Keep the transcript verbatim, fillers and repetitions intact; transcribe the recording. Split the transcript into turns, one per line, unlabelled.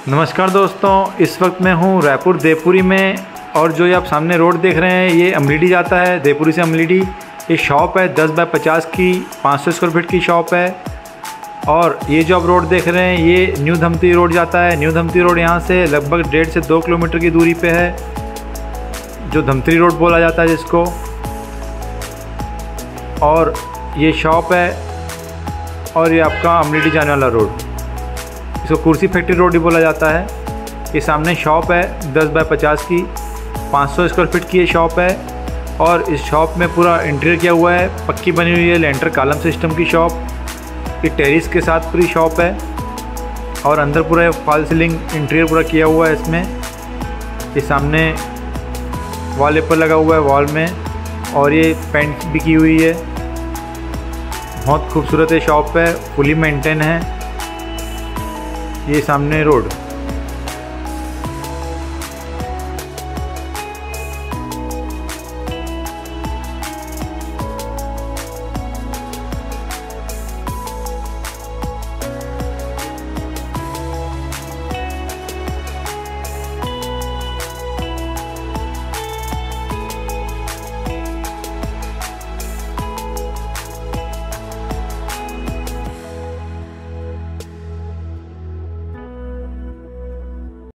नमस्कार दोस्तों, इस वक्त मैं हूँ रायपुर देवपुरी में। और जो ये आप सामने रोड देख रहे हैं ये अमलीडी जाता है, देवपुरी से अमलीडी। ये शॉप है दस बाय पचास की, पाँच सौ स्क्वायर फीट की शॉप है। और ये जो आप रोड देख रहे हैं ये न्यू धमतरी रोड जाता है। न्यू धमतरी रोड यहाँ से लगभग डेढ़ से दो किलोमीटर की दूरी पे है, जो धमतरी रोड बोला जाता है जिसको। और ये शॉप है और ये आपका अमलीडी जाने वाला रोड, इसको कुर्सी फैक्ट्री रोड ही बोला जाता है। ये सामने शॉप है दस बाय पचास की, पाँच सौ स्क्वायर फीट की ये शॉप है। और इस शॉप में पूरा इंटीरियर किया हुआ है, पक्की बनी हुई है, लेंटर कॉलम सिस्टम की शॉप। ये टेरिस के साथ पूरी शॉप है और अंदर पूरा फॉल सीलिंग इंटीरियर पूरा किया हुआ है इसमें। ये सामने वॉलपेपर लगा हुआ है वॉल में, और ये पेंट भी की हुई है। बहुत खूबसूरत है शॉप है, फुली मेंटेन है। ये सामने रोड।